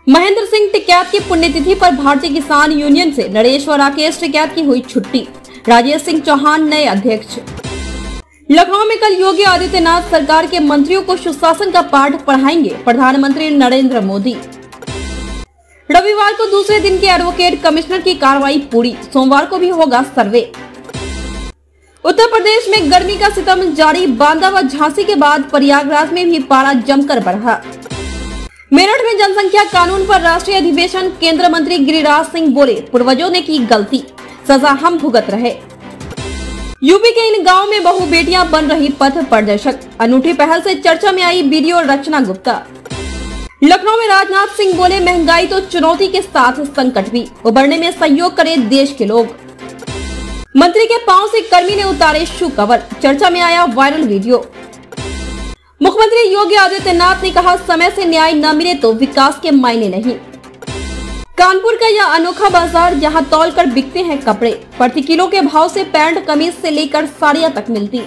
महेंद्र सिंह टिकैत की पुण्यतिथि पर भारतीय किसान यूनियन से नरेश व राकेश टिकैत की हुई छुट्टी। राजेश सिंह चौहान नए अध्यक्ष। लखनऊ में कल योगी आदित्यनाथ सरकार के मंत्रियों को सुशासन का पाठ पढ़ाएंगे प्रधानमंत्री नरेंद्र मोदी। रविवार को दूसरे दिन के एडवोकेट कमिश्नर की कार्रवाई पूरी, सोमवार को भी होगा सर्वे। उत्तर प्रदेश में गर्मी का सितम जारी, बांदा व झांसी के बाद प्रयागराज में भी पारा जमकर बढ़ा। मेरठ में जनसंख्या कानून पर राष्ट्रीय अधिवेशन, केंद्रीय मंत्री गिरिराज सिंह बोले पूर्वजों ने की गलती, सजा हम भुगत रहे। यूपी के इन गांवों में बहु बेटियां बन रही पथ प्रदर्शक, अनूठी पहल से चर्चा में आई बीडीओ रचना गुप्ता। लखनऊ में राजनाथ सिंह बोले महंगाई तो चुनौती के साथ संकट भी, उबरने में सहयोग करे देश के लोग। मंत्री के पांव से कर्मी ने उतारे शू कवर, चर्चा में आया वायरल वीडियो। मुख्यमंत्री योगी आदित्यनाथ ने कहा समय से न्याय न मिले तो विकास के मायने नहीं। कानपुर का यह अनोखा बाजार जहां तौल कर बिकते हैं कपड़े, प्रति किलो के भाव से पैंट कमीज से लेकर साड़ियां तक मिलती।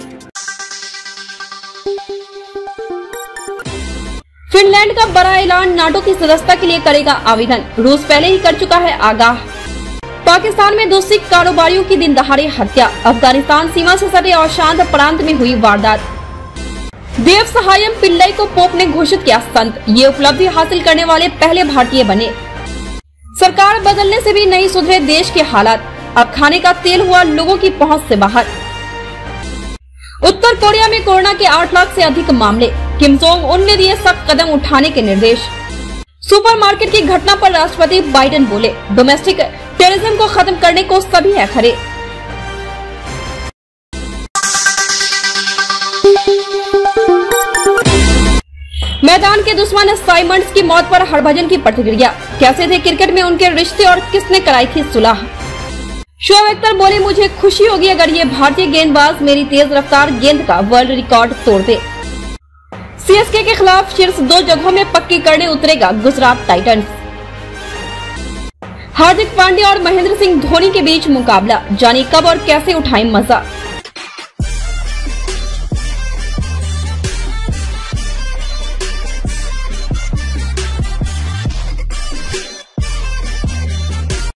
फिनलैंड का बड़ा ऐलान, नाटो की सदस्यता के लिए करेगा आवेदन, रूस पहले ही कर चुका है आगाह। पाकिस्तान में 2 सिख कारोबारियों की दिन दहाड़े हत्या, अफगानिस्तान सीमा से सटे अशांत प्रांत में हुई वारदात। देव सहायम पिल्लई को पोप ने घोषित किया संत, ये उपलब्धि हासिल करने वाले पहले भारतीय बने। सरकार बदलने से भी नहीं सुधरे देश के हालात, अब खाने का तेल हुआ लोगों की पहुंच से बाहर। उत्तर कोरिया में कोरोना के 8 लाख से अधिक मामले, किम जोंग उन ने दिए सख्त कदम उठाने के निर्देश। सुपरमार्केट की घटना पर राष्ट्रपति बाइडेन बोले डोमेस्टिक टेररिज्म को खत्म करने को सभी है खड़े। मैदान के दुश्मन साइमंड्स की मौत पर हरभजन की प्रतिक्रिया, कैसे थे क्रिकेट में उनके रिश्ते और किसने कराई थी सुलह। शोएब अख्तर बोले मुझे खुशी होगी अगर ये भारतीय गेंदबाज मेरी तेज रफ्तार गेंद का वर्ल्ड रिकॉर्ड तोड़ दे। सीएसके के खिलाफ शीर्ष 2 जगहों में पक्की करने उतरेगा गुजरात टाइटंस। हार्दिक पांड्या और महेंद्र सिंह धोनी के बीच मुकाबला, जाने कब और कैसे उठाएं मजा।